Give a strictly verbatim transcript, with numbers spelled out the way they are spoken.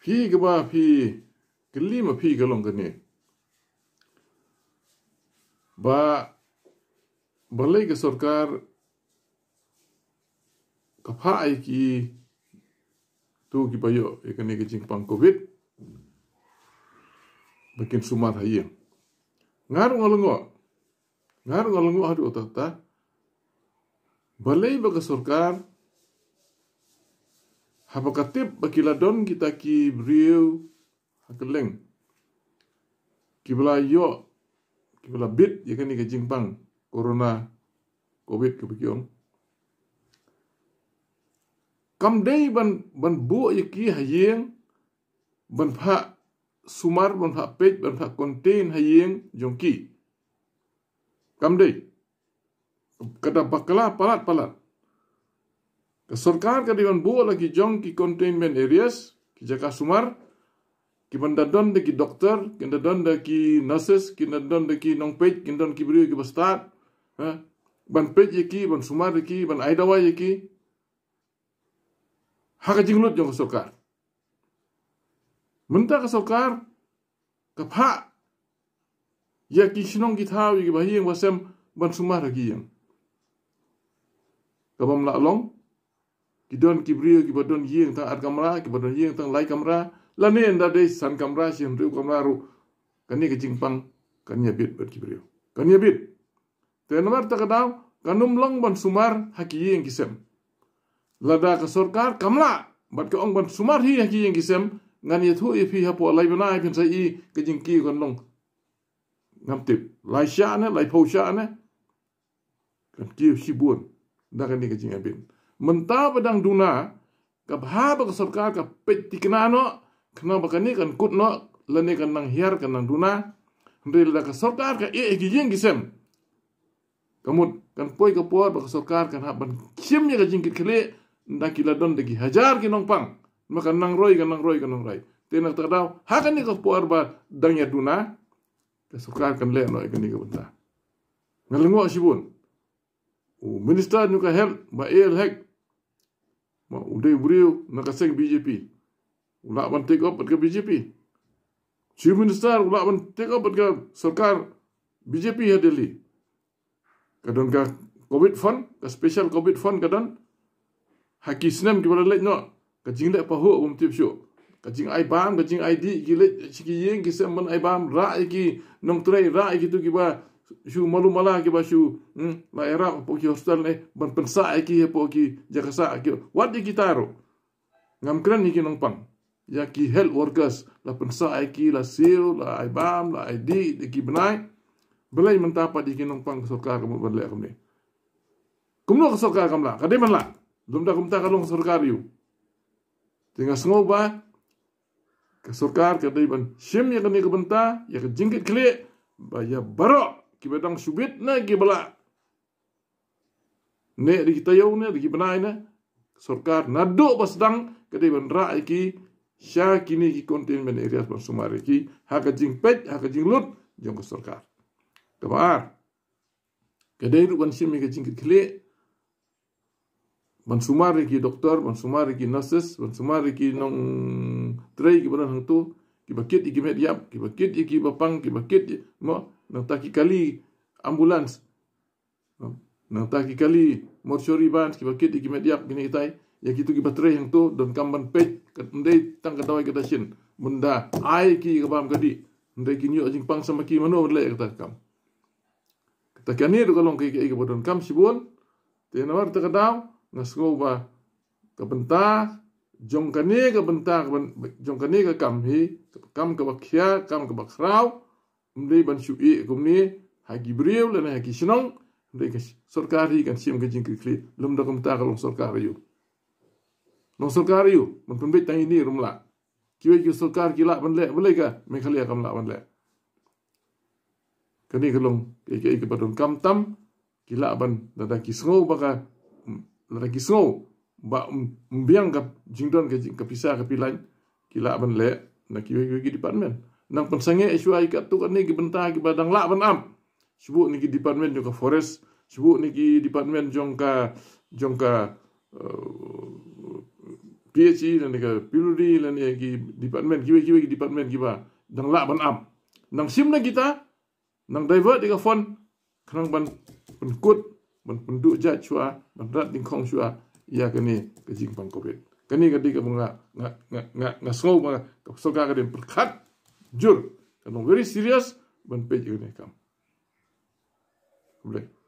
พี่ก็ว่าพี่กลีมาพี่ก็ลงกันนี่บ่balai ke sarkar kapai ki tu ki payo ekani ke jingpang covid bikin sumat hayang ngaru ngalengo ngaru ngalengo hadu otata balai ba sarkar habakatip bakila don kita ki brio hakeleng kibla yo kibla bit ekani ke jingpang corona covid ke bikiong kam dei ban ban bu yaki hayeng ban pha sumar ban pha page ban pha contain hayeng jongki kam dei kada bakala palat palat ke sarkar ka di ban bu lagi jong ki containment areas ki jaka sumar ki bandadon de ki doktor ki bandadon de ki nurses ki bandadon de ki nong page ki bandadon ki brio ki bastat ban page yaki ban sumar yaki ban aidawa yaki haka jinglut jong sarkar menta ka sarkar ka pha yaki sinong ki thau yaki bahiyeng wasem ban sumar yaki yang ka bam la long ki don ki brio ki badon yeng tang ar kamera ki badon yeng tang lai kamera lane nda de san kamera sim ru kamera ru kani ke jingpang kani bit ber ki brio kani bit te nomor takadaw kanum long ban sumar haki yeng kisem lada ka sarkar kamla bat ka ong ban sumar hi haki yeng kisem ngan ye thu ye phi hapo lai bana ai phin sai i ke jingki kon long ngam tip lai sha ne lai pho sha ne kan ki sibun da kan ni ke jing abin menta badang duna ka bha ba ka sarkar ka pet tikna no khna ba kan ni kan kut no lane kan nang hiar kan nang duna ndel da ka sarkar ka e ki yeng kisem kamut kan poi ka por ba sarkar kan haban sim ya ka jingkit khele nda kila don de ki hajar ki nong pang maka nang roi kan nang roi kan nang rai tenak takdaw hakan ni ka por ba dang ya duna ka sarkar kan le no ikani ka banta ngalengo sibun o minister nu ka hel ba el hek ma udai brio na ka sek B J P ula ban take up ka B J P chief minister ula ban take up ka sarkar B J P ya Delhi kadon ka covid fund ka special covid fund kadon haki snem ki bala no ka jingle pa ho um tip shu ka jing ai bam ka jing I D ki le ki yeng ki sem man ai bam ra ki nong trai ra ki tu ki ba shu malu mala ki ba shu la era po ki hospital ne ban pensa ki po ki jakasa ki wat di kitaro ngam kran ni ki nong pang ya ki health workers la pensa ki la sil la ai bam la I D ki benai belai mentapa di kinong pang sarkar kamu berlek kamu ni. Kumno ke sarkar kamu lah, kadai mana? Belum dah kumta kalong sarkar you. Tinggal semua ba ke sarkar kadai ban sim ya kini kebenta ya ke jingkit kle ba ya barok ki bedang subit na ki bala. Ne di kita yau ne di benai ne sarkar nado pas dang kadai ban ra ki sya kini ki containment areas ban sumari ki haka jingpet haka jinglut jong ke sarkar. Kabar kadai ru ban sim ke jingkit kle ban sumari ki doktor ban sumari ki nurses ban sumari ki nong tray ki ban hang tu ki bakit ki met yap ki bakit ki bapang ki bakit mo nang taki kali ambulans nang taki kali mortuary ban ki bakit ki met yap gini tai ya kitu ki batray hang tu don kamban pej kat ndai tang kadawai kada shin bunda ai ki kabam kadi ndai ki nyo jing pang sama ki mano le kata kam kata kani ru kalong ki ki bodon kam sibun te nawar ta kadaw ngasgo ba kabenta jong kani kabenta jong kani ka kam hi kam ka bakhya kam ka bakrau mdei ban shu e kumni ha gibriel le na ki sinong mdei ka sarkari kan sim ka jing kli lum da kumta ka long sarkar yu long sarkar yu man pun bet tai ni rumla kiwe ki sarkar ki la ban le ban le ka me khalia kam la ban le kani ka long ke ke ka badon kam tam ki la ban da ki sngo ba ka lagi snow ba mbiang ka jingdon ka ka pisa ka pilan kila ban le na ki ki department nang pensange iswa ka tu kan ni ki benta ki badang la ban am sibu ni ki department jong ka forest sibu ni ki department jong ka jong ka P H E lan ka piluri lan ki department kiwe kiwe department kiba dang la ban am nang sim na kita nang divert ka fon khnang ban ban kut ban pendu ja chua ban rat ding khong chua ya kani ka jing pang covid kani ka di ka bunga nga nga nga nga slow ma ka soka ka dem perkhat jur kan very serious ban pe ju ne kam boleh